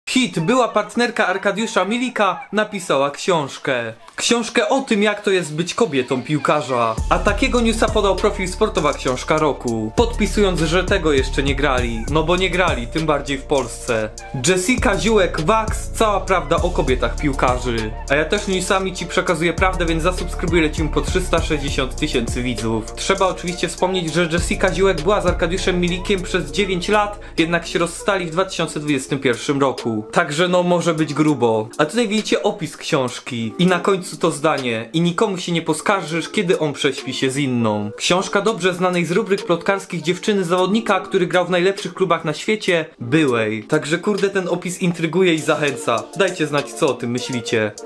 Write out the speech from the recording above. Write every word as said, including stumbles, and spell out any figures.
Hit, była partnerka Arkadiusza Milika, napisała książkę. Książkę o tym, jak to jest być kobietą piłkarza. A takiego newsa podał profil Sportowa Książka Roku, podpisując, że tego jeszcze nie grali. No bo nie grali, tym bardziej w Polsce. Jessica Ziółek-Wax, cała prawda o kobietach piłkarzy. A ja też newsami ci przekazuję prawdę, więc zasubskrybuj, lecimy po trzysta sześćdziesiąt tysięcy widzów. Trzeba oczywiście wspomnieć, że Jessica Ziółek była z Arkadiuszem Milikiem przez dziewięć lat, jednak się rozstali w dwa tysiące dwudziestym pierwszym roku. Także no może być grubo. A tutaj widzicie opis książki i na końcu to zdanie: i nikomu się nie poskarżysz, kiedy on prześpi się z inną. Książka dobrze znanej z rubryk plotkarskich dziewczyny zawodnika, który grał w najlepszych klubach na świecie, byłej. Także kurde, ten opis intryguje i zachęca. Dajcie znać, co o tym myślicie.